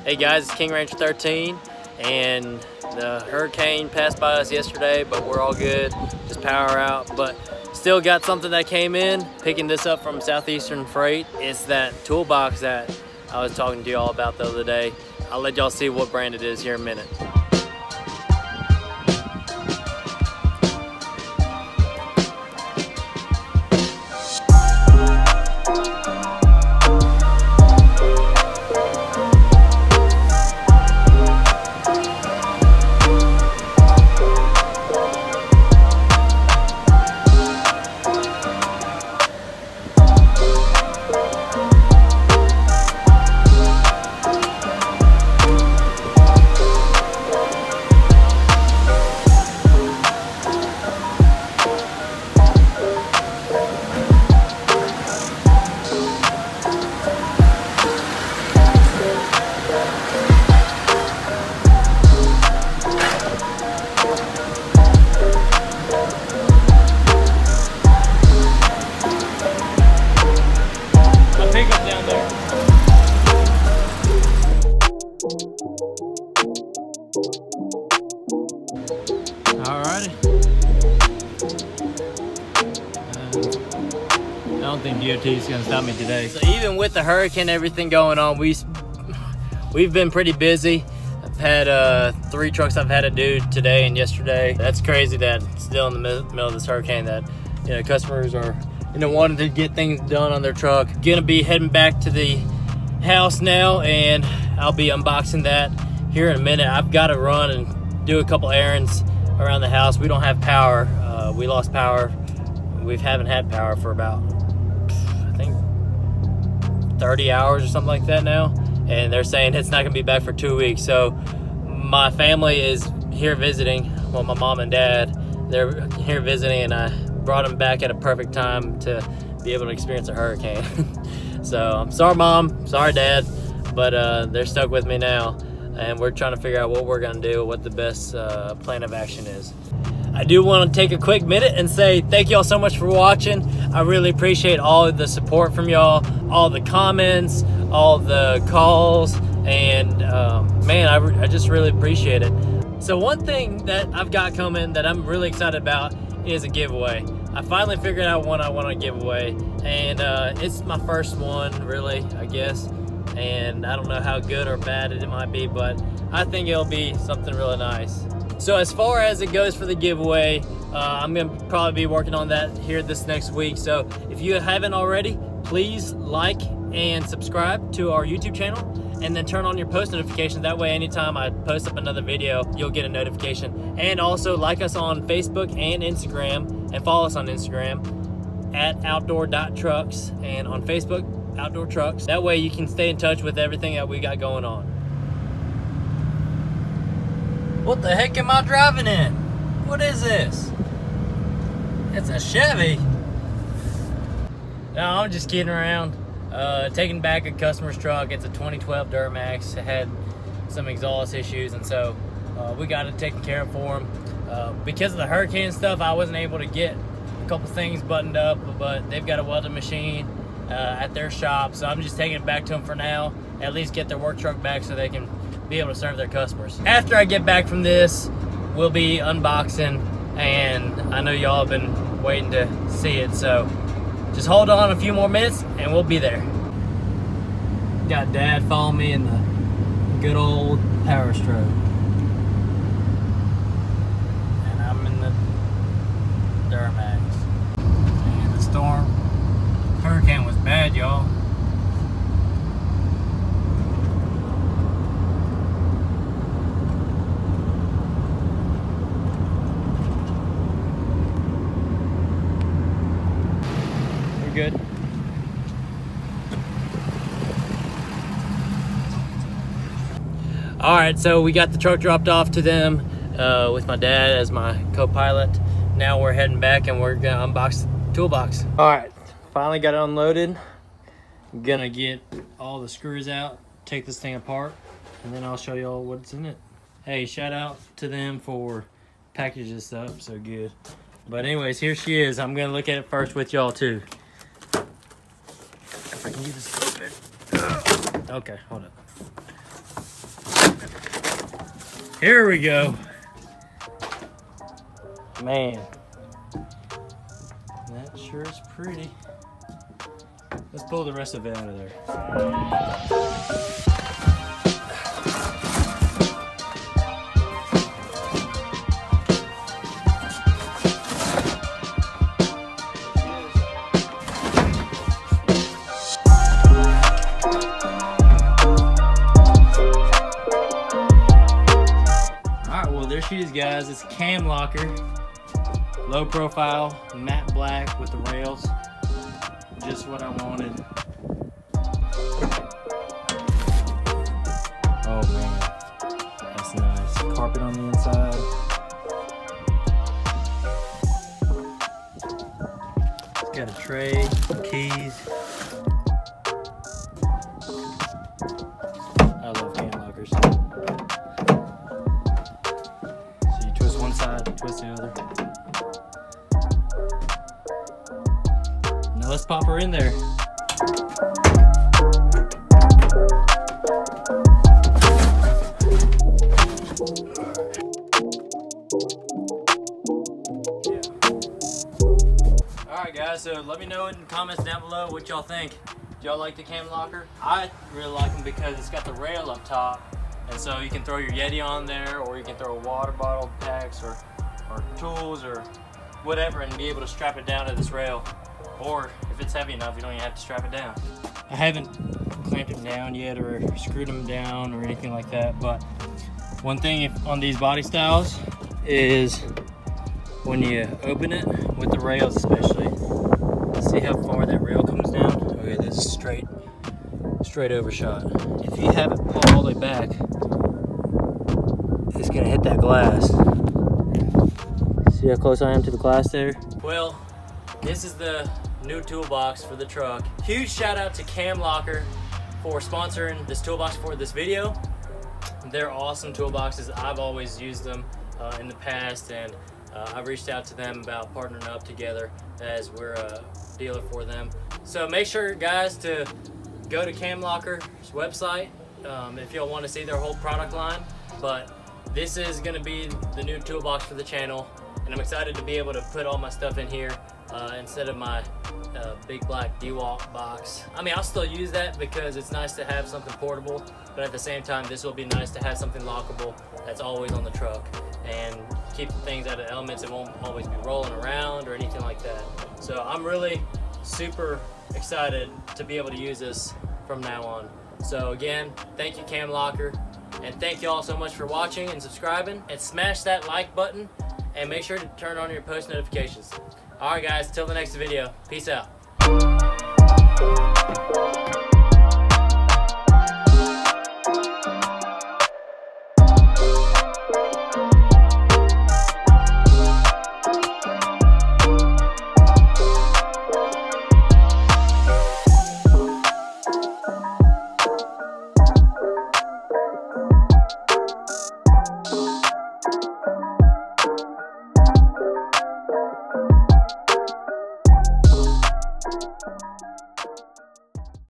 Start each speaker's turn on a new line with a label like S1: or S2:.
S1: Hey guys, it's King Rancher 13, and the hurricane passed by us yesterday, but we're all good, just power out. But still got something that came in, picking this up from Southeastern Freight. It's that toolbox that I was talking to y'all about the other day. I'll let y'all see what brand it is here in a minute. Alrighty. I don't think DOT is gonna stop me today. So even with the hurricane and everything going on, we've been pretty busy. I've had 3 trucks I've had to do today and yesterday. That's crazy that still in the middle of this hurricane that customers are wanting to get things done on their truck. Gonna be heading back to the house now, and I'll be unboxing that here in a minute. I've got to run and do a couple errands around the house. We don't have power. We lost power. We haven't had power for about, I think, 30 hours or something like that now. And they're saying it's not gonna be back for 2 weeks. So my family is here visiting. Well, my mom and dad, they're here visiting, and I brought them back at a perfect time to be able to experience a hurricane. So I'm sorry, Mom, sorry, Dad, but they're stuck with me now. And we're trying to figure out what we're gonna do, what the best plan of action is. I do want to take a quick minute and say thank y'all so much for watching. I really appreciate all of the support from y'all, all the comments, all the calls, and man, I just really appreciate it. So one thing that I've got coming that I'm really excited about is a giveaway. I finally figured out one I want to give away, and it's my first one, really, I guess. And I don't know how good or bad it might be, but I think it'll be something really nice. So as far as it goes for the giveaway, I'm gonna probably be working on that here this next week. So if you haven't already, please like and subscribe to our YouTube channel, and then turn on your post notifications. That way, anytime I post up another video, you'll get a notification. And also like us on Facebook and Instagram, and follow us on Instagram at outdoor.trucks, and on Facebook, Outdoor Trucks. That way you can stay in touch with everything that we got going on. What the heck am I driving in? What is this? It's a Chevy. No, I'm just kidding around. Taking back a customer's truck. It's a 2012 Duramax. It had some exhaust issues, and so we got it taken care of for him. Because of the hurricane and stuff, I wasn't able to get a couple things buttoned up, but they've got a welding machine at their shop, so I'm just taking it back to them for now, at least get their work truck back so they can be able to serve their customers. After I get back from this, we'll be unboxing, and I know y'all have been waiting to see it, so just hold on a few more minutes and we'll be there. Got Dad following me in the good old Power Stroke, and I'm in the Duramax. And the storm, hurricane was bad, y'all. We're good. All right, so we got the truck dropped off to them with my dad as my co-pilot. Now we're heading back and we're gonna unbox the toolbox. All right, finally got it unloaded. I'm gonna get all the screws out, take this thing apart, and then I'll show y'all what's in it. Hey, shout out to them for packaging this up so good. But anyways, here she is. I'm gonna look at it first with y'all too. If I can get this open. Okay, hold up. Here we go. Man, that sure is pretty. Let's pull the rest of it out of there. Alright, well there she is, guys. It's a cam locker. Low profile, matte black with the rails. Just what I wanted. Oh man, that's nice. Carpet on the inside. It's got a tray, keys. I love cam lockers. So you twist one side, twist the other. Now let's pop her in there. Alright guys, so let me know in the comments down below what y'all think. Do y'all like the cam locker? I really like them because it's got the rail up top, and so you can throw your Yeti on there, or you can throw water bottle packs or tools or whatever and be able to strap it down to this rail. Or if it's heavy enough, you don't even have to strap it down. I haven't clamped them down yet or screwed them down or anything like that, but one thing on these body styles is when you open it, with the rails especially, see how far that rail comes down? Okay, this is straight overshot. If you have it pulled all the way back, it's gonna hit that glass. See how close I am to the glass there? Well, this is the new toolbox for the truck. Huge shout out to Cam Locker for sponsoring this toolbox for this video. They're awesome toolboxes. I've always used them in the past, and I've reached out to them about partnering up together as we're a dealer for them. So make sure, guys, to go to Cam Locker's website if y'all want to see their whole product line. But this is going to be the new toolbox for the channel, and I'm excited to be able to put all my stuff in here instead of my big black DeWalt box. I mean, I'll still use that because it's nice to have something portable, but at the same time, this will be nice to have something lockable that's always on the truck and keep things out of elements. It won't always be rolling around or anything like that. So I'm really super excited to be able to use this from now on. So again, thank you, Cam Locker, and thank you all so much for watching and subscribing, and smash that like button and make sure to turn on your post notifications. Alright guys, till the next video, peace out.